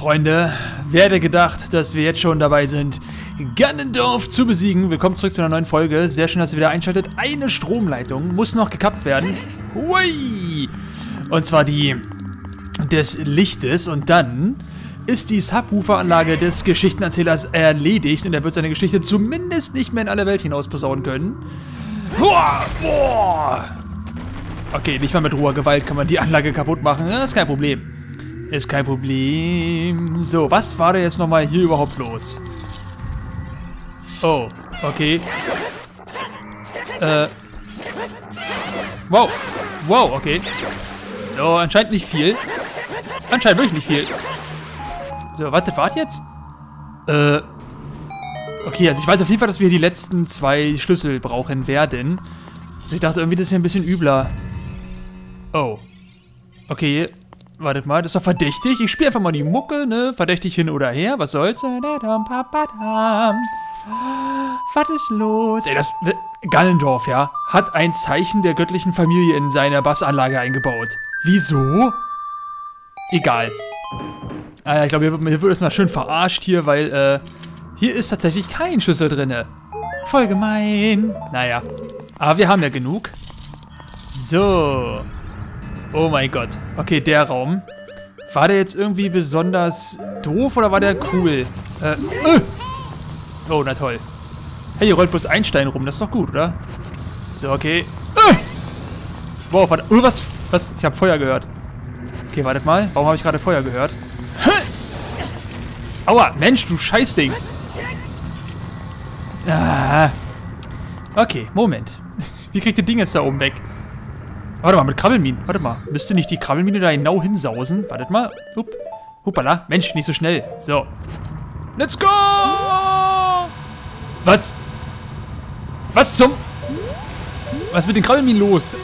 Freunde, wer hätte gedacht, dass wir jetzt schon dabei sind, Ganondorf zu besiegen. Willkommen zurück zu einer neuen Folge. Sehr schön, dass ihr wieder einschaltet. Eine Stromleitung muss noch gekappt werden. Hui! Und zwar die des Lichtes. Und dann ist die Subwoofer-Anlage des Geschichtenerzählers erledigt. Und er wird seine Geschichte zumindest nicht mehr in alle Welt hinaus posaunen können. Boah! Okay, nicht mal mit roher Gewalt kann man die Anlage kaputt machen. Das ist kein Problem. Ist kein Problem. So, was war denn jetzt nochmal hier überhaupt los? Oh, okay. Wow. Wow, okay. So, anscheinend nicht viel. Anscheinend wirklich nicht viel. So, warte jetzt? Okay, also ich weiß auf jeden Fall, dass wir die letzten 2 Schlüssel brauchen werden. Also ich dachte irgendwie, das ist hier ein bisschen übler. Oh. Okay, wartet mal, das ist doch verdächtig. Ich spiele einfach mal die Mucke, ne? Verdächtig hin oder her, was soll's? Was ist los? Ey, das Ganondorf, ja, hat ein Zeichen der göttlichen Familie in seine Bassanlage eingebaut. Wieso? Egal. Ich glaube, hier wird erstmal schön verarscht hier, weil, hier ist tatsächlich kein Schlüssel drin. Voll gemein. Naja, aber wir haben ja genug. So. Oh mein Gott. Okay, der Raum. War der jetzt irgendwie besonders doof oder war der cool? Oh, na toll. Hey, hier rollt bloß ein Stein rum. Das ist doch gut, oder? So, okay. Wow, warte. Was? Ich habe Feuer gehört. Okay, wartet mal. Warum habe ich gerade Feuer gehört? Aua, Mensch, du Scheißding. Ah. Okay, Moment. Wie kriegt ihr Ding jetzt da oben weg? Warte mal, mit Krabbelminen. Warte mal. Müsste nicht die Krabbelmine da genau hinsausen? Wartet mal. Hoppala. Mensch, nicht so schnell. So. Let's go! Was? Was zum... Was ist mit den Krabbelminen los?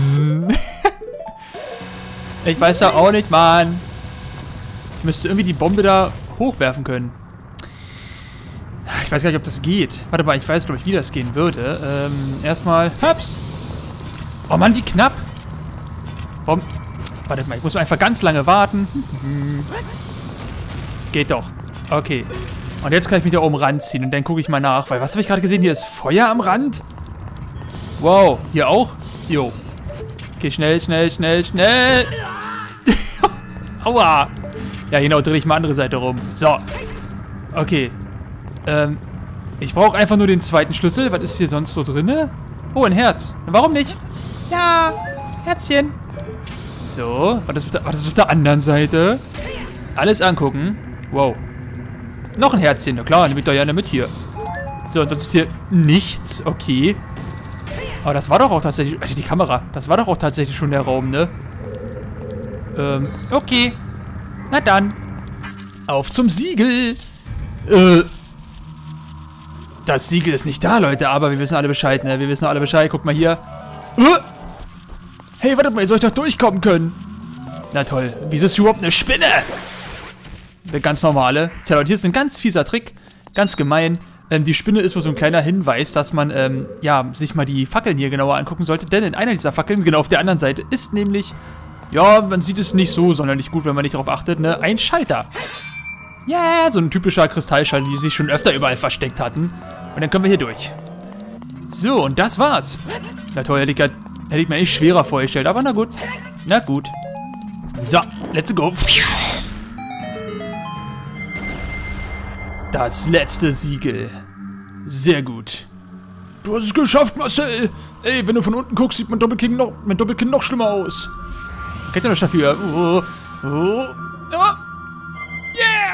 Ich weiß ja auch nicht, Mann. Ich müsste irgendwie die Bombe da hochwerfen können. Ich weiß gar nicht, ob das geht. Warte mal, ich weiß, glaube ich, wie das gehen würde. Erstmal... Hups! Oh Mann, wie knapp! Warum? Warte mal, ich muss einfach ganz lange warten. Geht doch. Okay. Und jetzt kann ich mich da oben ranziehen und dann gucke ich mal nach. Weil, was habe ich gerade gesehen? Hier ist Feuer am Rand? Wow. Hier auch? Jo. Okay, schnell. Aua. Ja, genau, drehe ich mal andere Seite rum. So. Okay. Ich brauche einfach nur den zweiten Schlüssel. Was ist hier sonst so drin? Oh, ein Herz. Warum nicht? Ja, Herzchen. So, was ist auf der anderen Seite? Alles angucken. Wow. Noch ein Herzchen. Na klar, nehme ich doch gerne mit hier. So, und sonst ist hier nichts. Okay. Aber das war doch auch tatsächlich... Also die Kamera. Das war doch auch tatsächlich schon der Raum, ne? Okay. Na dann. Auf zum Siegel. Das Siegel ist nicht da, Leute, aber wir wissen alle Bescheid, ne? Wir wissen alle Bescheid. Guck mal hier. Hey, warte mal, ihr sollt doch durchkommen können. Na toll. Wieso ist hier überhaupt eine Spinne? Eine ganz normale. Tja, Leute, hier ist ein ganz fieser Trick. Ganz gemein. Die Spinne ist wohl so ein kleiner Hinweis, dass man, ja, sich mal die Fackeln hier genauer angucken sollte. Denn in einer dieser Fackeln, genau auf der anderen Seite, ist nämlich, ja, man sieht es nicht so sonderlich gut, wenn man nicht darauf achtet, ne? Ein Schalter. Ja, yeah, so ein typischer Kristallschalter, die sich schon öfter überall versteckt hatten. Und dann können wir hier durch. So, und das war's. Na toll, hätte ich mir echt schwerer vorgestellt, aber na gut. Na gut. So, let's go. Das letzte Siegel. Sehr gut. Du hast es geschafft, Marcel. Ey, wenn du von unten guckst, sieht mein Doppelkinn noch schlimmer aus. Kennt ihr noch dafür? Yeah!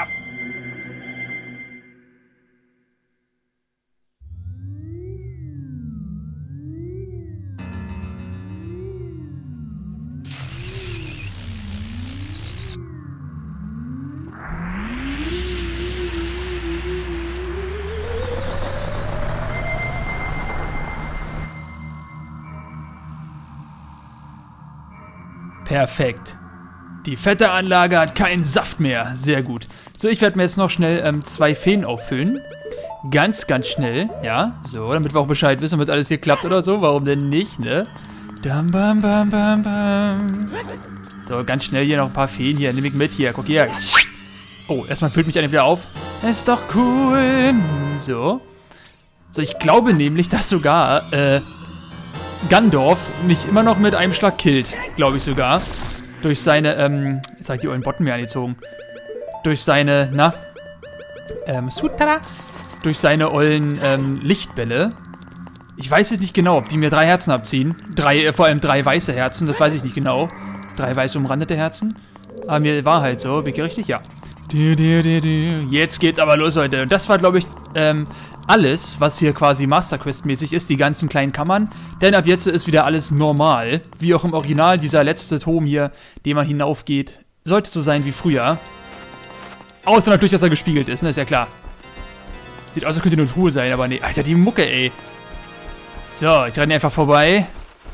Perfekt. Die fette Anlage hat keinen Saft mehr. Sehr gut. So, ich werde mir jetzt noch schnell 2 Feen auffüllen. Ganz schnell. Ja, so, damit wir auch Bescheid wissen, ob alles hier klappt oder so. Warum denn nicht, ne? Dam, bam, bam, bam, bam. So, ganz schnell hier noch ein paar Feen hier. Nehme ich mit hier. Guck hier. Oh, erstmal füllt mich einer wieder auf. Ist doch cool. So. So, ich glaube nämlich, dass sogar, Gandorf mich immer noch mit einem Schlag killt. Glaube ich sogar. Durch seine, jetzt habe ich die ollen Botten mir angezogen. Durch seine, Sutara. Durch seine ollen, Lichtbälle. Ich weiß jetzt nicht genau, ob die mir 3 Herzen abziehen. Vor allem 3 weiße Herzen, das weiß ich nicht genau. 3 weiß umrandete Herzen. Aber mir war halt so, bin ich richtig? Ja. Jetzt geht's aber los, Leute. Und das war, glaube ich, alles, was hier quasi Master Quest-mäßig ist, die ganzen kleinen Kammern. Denn ab jetzt ist wieder alles normal. Wie auch im Original, dieser letzte Turm hier, den man hinaufgeht, sollte so sein wie früher. Außer natürlich, dass er gespiegelt ist, ne? Ist ja klar. Sieht aus, als könnte nur Truhe sein, aber nee. Alter, die Mucke, ey. So, ich renne einfach vorbei.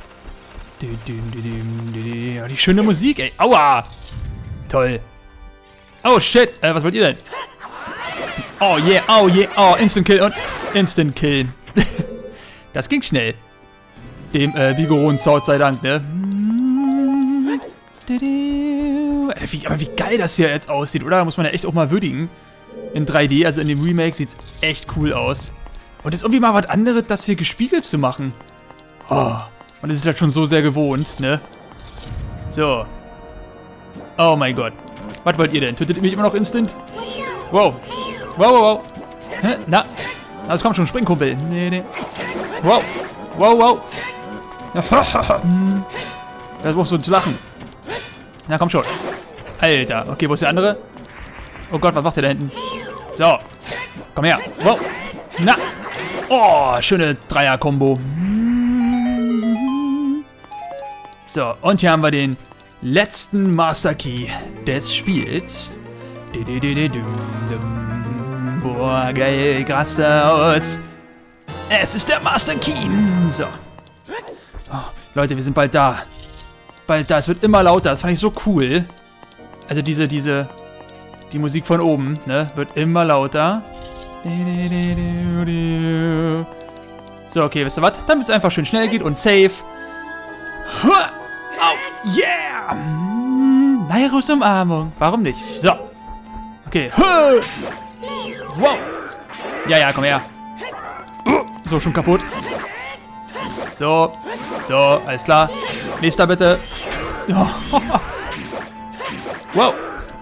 Oh, die schöne Musik, ey. Aua! Toll. Oh, shit. Was wollt ihr denn? Oh, yeah, oh, yeah, oh. Instant Kill und Instant Kill. Das ging schnell. Dem, Bigoron Sword sei Dank, ne? Aber wie geil das hier jetzt aussieht, oder? Da muss man ja echt auch mal würdigen. In 3D, also in dem Remake, sieht es echt cool aus. Und ist irgendwie mal was anderes, das hier gespiegelt zu machen. Oh. Und das ist halt schon so sehr gewohnt, ne? So. Oh mein Gott. Was wollt ihr denn? Tötet ihr mich immer noch instant? Wow. Wow, wow, wow. Hä? Na. Das kommt schon, Springkumpel. Nee, nee. Wow. Wow, wow. Das brauchst du zu lachen. Na, komm schon. Alter. Okay, wo ist der andere? Oh Gott, was macht der da hinten? So. Komm her. Wow. Na. Oh, schöne Dreier-Kombo. So, und hier haben wir den letzten Master Key des Spiels. Boah, geil, krass aus. Es ist der Master Key. So. Oh, Leute, wir sind bald da. Bald da. Es wird immer lauter. Das fand ich so cool. Also die Musik von oben, ne, wird immer lauter. So, okay, wisst ihr was? Damit es einfach schön schnell geht und safe. Oh, yeah! Nairos Umarmung. Warum nicht? So. Okay. Wow. Ja, komm her. So, schon kaputt. So. So, alles klar. Nächster bitte. Wow.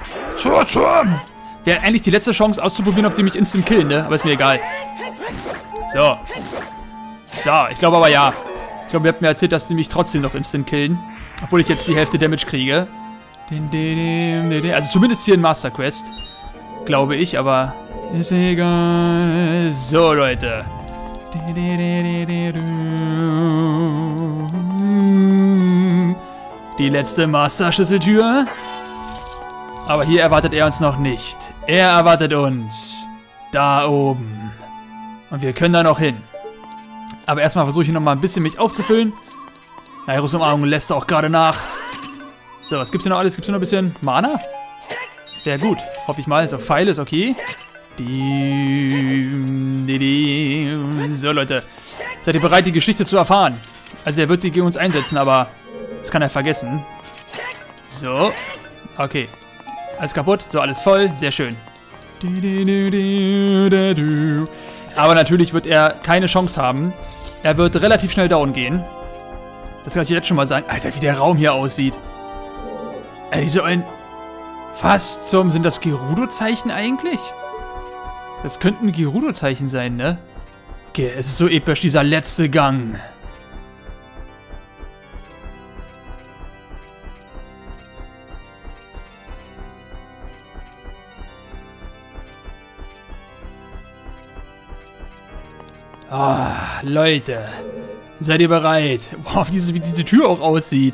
Wäre eigentlich die letzte Chance auszuprobieren, ob die mich instant killen, ne? Aber ist mir egal. So. So, ich glaube aber ja. Ich glaube, ihr habt mir erzählt, dass die mich trotzdem noch instant killen. Obwohl ich jetzt die Hälfte Damage kriege. Also zumindest hier in Master Quest. Glaube ich, aber ist egal. So, Leute. Die letzte Master-Schlüsseltür. Aber hier erwartet er uns noch nicht. Er erwartet uns. Da oben. Und wir können da noch hin. Aber erstmal versuche ich noch mal ein bisschen mich aufzufüllen. Nairos Umarmung lässt auch gerade nach. So, was gibt's hier noch alles? Gibt's hier noch ein bisschen Mana? Sehr gut. Hoffe ich mal. So, Pfeile ist okay. So, Leute. Seid ihr bereit, die Geschichte zu erfahren? Also, er wird sie gegen uns einsetzen, aber das kann er vergessen. So. Okay. Alles kaputt. So, alles voll. Sehr schön. Aber natürlich wird er keine Chance haben. Er wird relativ schnell down gehen. Das kann ich jetzt schon mal sagen. Alter, wie der Raum hier aussieht. Ey, so ein... Was zum... Sind das Gerudo-Zeichen eigentlich? Das könnten Gerudo-Zeichen sein, ne? Okay, es ist so episch, dieser letzte Gang. Ah, Leute. Seid ihr bereit? Boah, wie diese Tür auch aussieht.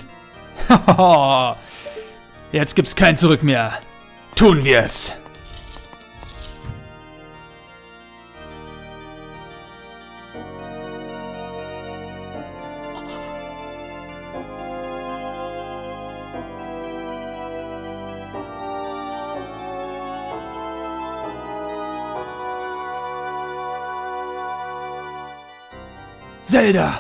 Jetzt gibt's kein Zurück mehr. Tun wir's. Zelda!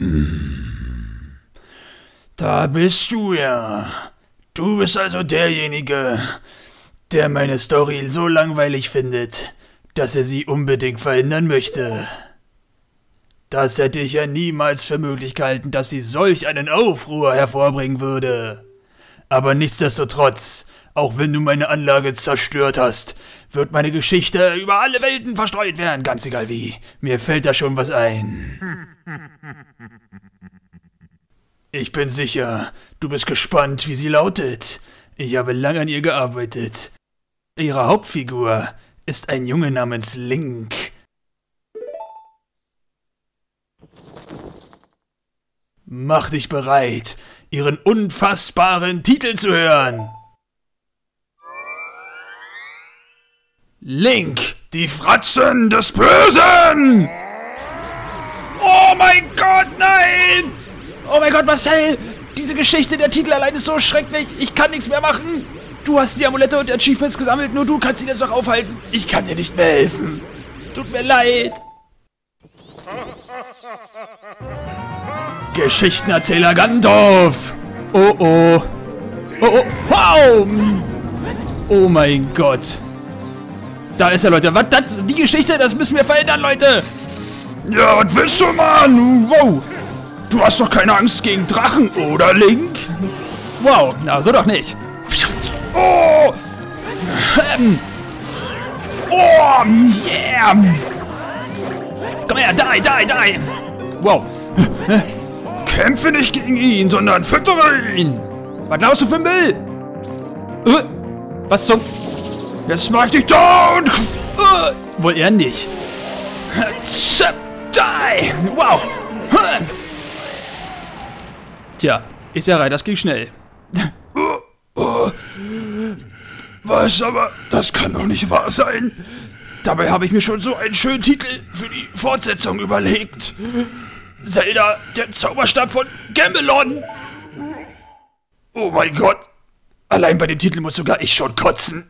Da bist du ja. Du bist also derjenige, der meine Story so langweilig findet, dass er sie unbedingt verhindern möchte. Das hätte ich ja niemals für möglich gehalten, dass sie solch einen Aufruhr hervorbringen würde. Aber nichtsdestotrotz, auch wenn du meine Anlage zerstört hast, wird meine Geschichte über alle Welten verstreut werden, ganz egal wie. Mir fällt da schon was ein. Ich bin sicher, du bist gespannt, wie sie lautet. Ich habe lange an ihr gearbeitet. Ihre Hauptfigur ist ein Junge namens Link. Mach dich bereit, ihren unfassbaren Titel zu hören. Link, die Fratzen des Bösen! Oh mein Gott, nein! Oh mein Gott, Marcel! Diese Geschichte, der Titel allein ist so schrecklich. Ich kann nichts mehr machen. Du hast die Amulette und Achievements gesammelt. Nur du kannst sie jetzt noch aufhalten. Ich kann dir nicht mehr helfen. Tut mir leid. Geschichtenerzähler Gandalf! Oh oh. Oh oh. Wow! Oh mein Gott. Da ist er, Leute. Was? Das, die Geschichte, das müssen wir verändern, Leute. Ja, was willst du, Mann? Wow. Du hast doch keine Angst gegen Drachen, oder, Link? Wow, na so doch nicht. Oh! Oh, yeah! Komm her, die! Wow. Kämpfe nicht gegen ihn, sondern füttere ihn! Was glaubst du für Müll? Was zum... Jetzt mag dich down! Wohl eher nicht. Die! Wow. Tja, ist ja rein, das ging schnell. Was, aber das kann doch nicht wahr sein. Dabei habe ich mir schon so einen schönen Titel für die Fortsetzung überlegt. Zelda, der Zauberstab von Gamelon. Oh mein Gott. Allein bei dem Titel muss sogar ich schon kotzen.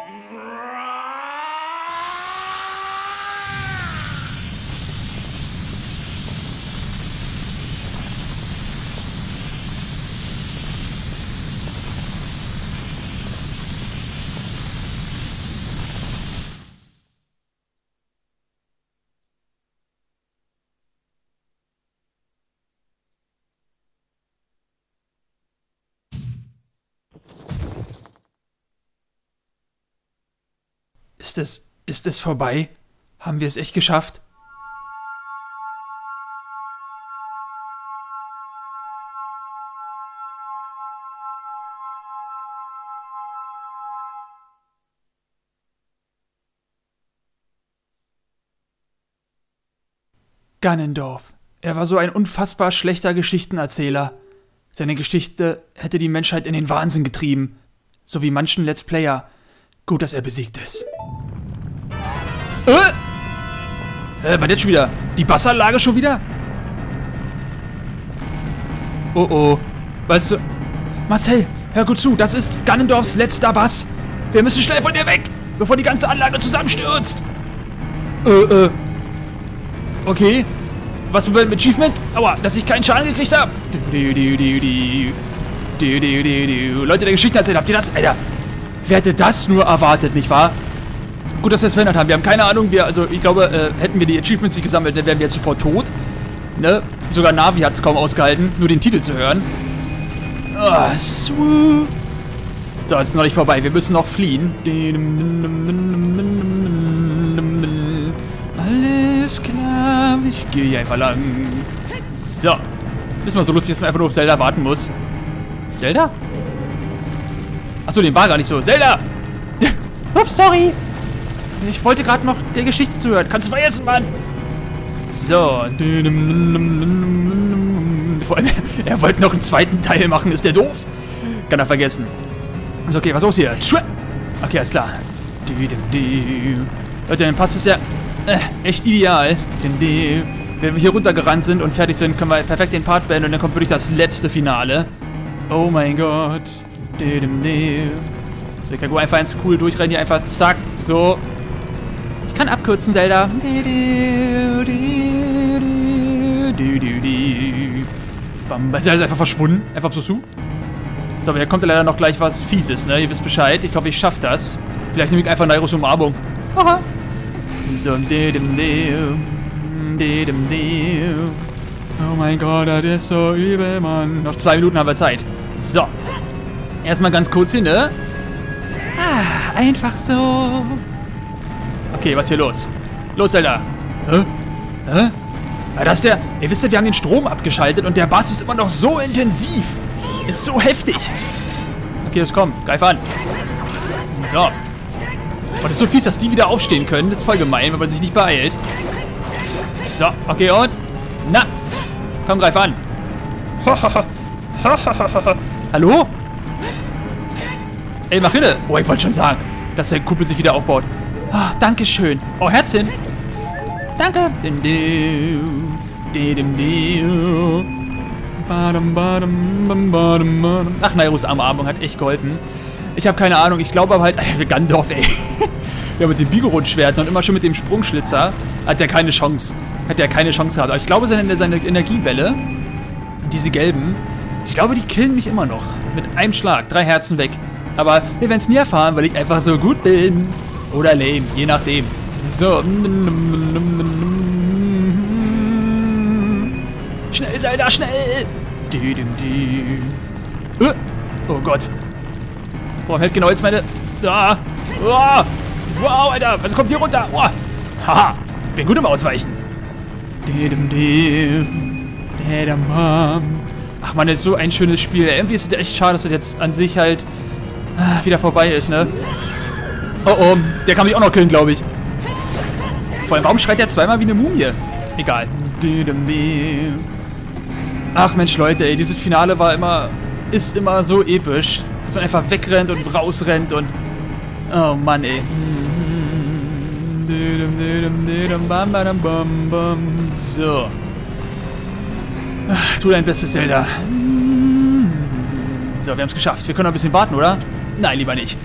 Ist es vorbei? Haben wir es echt geschafft? Ganondorf. Er war so ein unfassbar schlechter Geschichtenerzähler. Seine Geschichte hätte die Menschheit in den Wahnsinn getrieben. So wie manchen Let's Player. Gut, dass er besiegt ist. Was jetzt schon wieder? Die Bassanlage schon wieder? Oh oh. Weißt du... Marcel, hör gut zu. Das ist Ganondorfs letzter Bass. Wir müssen schnell von dir weg, bevor die ganze Anlage zusammenstürzt. Okay. Was mit dem Achievement? Aua, dass ich keinen Schaden gekriegt habe. Leute, der Geschichte erzählt, habt ihr das? Alter, wer hätte das nur erwartet, nicht wahr? Gut, dass wir es verändert haben. Wir haben keine Ahnung, ich glaube, hätten wir die Achievements nicht gesammelt, dann wären wir jetzt sofort tot. Ne? Sogar Navi hat es kaum ausgehalten, nur den Titel zu hören. Oh, swoo. So, es ist noch nicht vorbei. Wir müssen noch fliehen. Alles klar, ich gehe hier einfach lang. So. Ist mal so lustig, dass man einfach nur auf Zelda warten muss. Zelda? Achso, den war gar nicht so. Zelda! Ups, sorry. Ich wollte gerade noch der Geschichte zuhören. Kannst du vergessen, Mann. So. Vor allem, er wollte noch einen zweiten Teil machen. Ist der doof? Kann er vergessen. Ist okay, was ist los hier? Okay, alles klar. Leute, dann passt es ja echt ideal. Wenn wir hier runtergerannt sind und fertig sind, können wir perfekt den Part beenden und dann kommt wirklich das letzte Finale. Oh mein Gott. So, ich kann gut einfach ins cool durchrennen, hier einfach zack, so. Ich kann abkürzen, Zelda. Bam, ist er einfach verschwunden. Einfach so zu. So, aber hier kommt ja leider noch gleich was Fieses, ne? Ihr wisst Bescheid. Ich hoffe, ich schaffe das. Vielleicht nehme ich einfach Nairos Umarmung. Aha. So, oh mein Gott, das ist so übel, Mann. Noch 2 Minuten haben wir Zeit. So. Erstmal ganz kurz hin, ne? Ah, einfach so. Okay, was ist hier los? Los, Zelda. Hä? Hä? Ja, das ist der... Ihr wisst ja, wir haben den Strom abgeschaltet und der Bass ist immer noch so intensiv. Ist so heftig. Okay, los, komm. Greif an. So. Und das ist so fies, dass die wieder aufstehen können. Das ist voll gemein, wenn man sich nicht beeilt. So, okay, und... Na. Komm, greif an. Hallo? Ey, mach hinne. Oh, ich wollte schon sagen, dass der Kuppel sich wieder aufbaut. Oh, Dankeschön. Oh, Herzchen. Danke. Ach, Nairos Umarmung hat echt geholfen. Ich habe keine Ahnung. Ich glaube aber halt... Gandalf, ey. Ja, mit dem Bigorund-Schwert und immer schon mit dem Sprungschlitzer hat der keine Chance. Hat der keine Chance gehabt. Aber ich glaube, seine Energiebälle, diese gelben, ich glaube, die killen mich immer noch. Mit einem Schlag. 3 Herzen weg. Aber wir werden es nie erfahren, weil ich einfach so gut bin. Oder lame, je nachdem. So. Schnell, Zelda, schnell! Oh Gott. Boah, hält genau jetzt meine... Ah. Oh. Wow, Alter, was kommt hier runter? Oh. Haha, bin gut im Ausweichen. Ach man, das ist so ein schönes Spiel. Irgendwie ist es echt schade, dass das jetzt an sich halt wieder vorbei ist, ne? Oh oh, der kann mich auch noch killen, glaube ich. Vor allem, warum schreit der zweimal wie eine Mumie? Egal. Ach Mensch, Leute, ey, dieses Finale ist immer so episch, dass man einfach wegrennt und rausrennt und... Oh Mann, ey. So. Tu dein Bestes, Zelda. So, wir haben es geschafft. Wir können noch ein bisschen warten, oder? Nein, lieber nicht.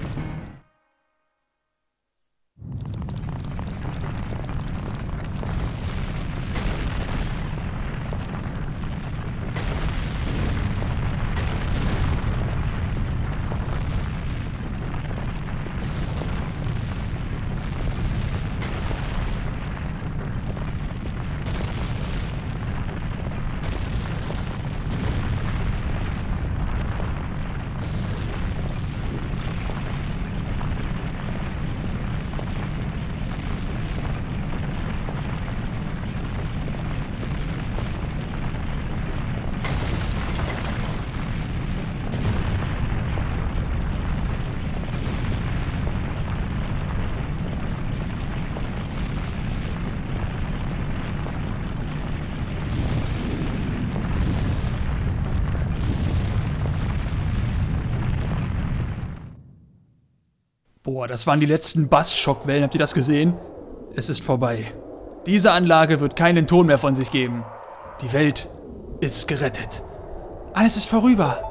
Boah, das waren die letzten Bass-Schockwellen. Habt ihr das gesehen? Es ist vorbei. Diese Anlage wird keinen Ton mehr von sich geben. Die Welt ist gerettet. Alles ist vorüber.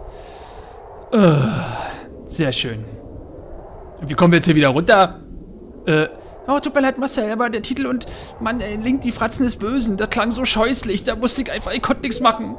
Sehr schön. Wie kommen wir jetzt hier wieder runter? Oh, tut mir leid, Marcel, aber der Titel und Mann, Link, die Fratzen des Bösen, das klang so scheußlich. Da musste ich einfach, ich konnte nichts machen.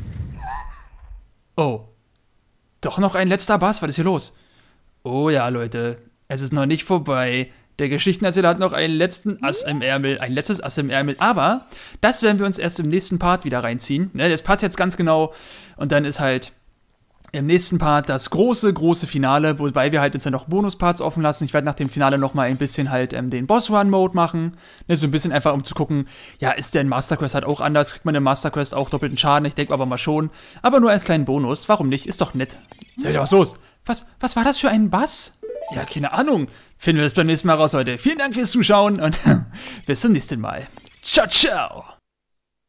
Oh. Doch noch ein letzter Bass, was ist hier los? Oh ja, Leute, es ist noch nicht vorbei. Der Geschichtenerzähler hat noch einen letzten Ass im Ärmel, ein letztes Ass im Ärmel. Aber das werden wir uns erst im nächsten Part wieder reinziehen. Ne, das passt jetzt ganz genau. Und dann ist halt im nächsten Part das große, große Finale, wobei wir halt jetzt ja noch Bonusparts offen lassen. Ich werde nach dem Finale nochmal ein bisschen halt den Boss-Run-Mode machen. Ne, so ein bisschen einfach, um zu gucken, ja, ist der in Master Quest halt auch anders? Kriegt man in Master Quest auch doppelten Schaden? Ich denke aber mal schon. Aber nur als kleinen Bonus. Warum nicht? Ist doch nett. Zelda, was los? Was war das für ein Bass? Ja, keine Ahnung. Finden wir es beim nächsten Mal raus, Leute. Vielen Dank fürs Zuschauen und bis zum nächsten Mal. Ciao, ciao.